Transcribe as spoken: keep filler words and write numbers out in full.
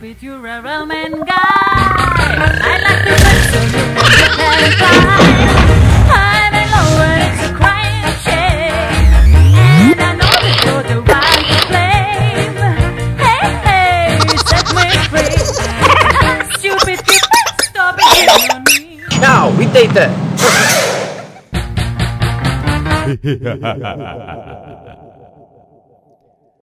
Cupid, you're a Roman guy. I'd like to touch so you can fly. I'm in love and it's a crying shame, and I know that you're the one to blame. Hey, hey, set me free. Stupid Cupid, stop it on me. Čau, vítejte.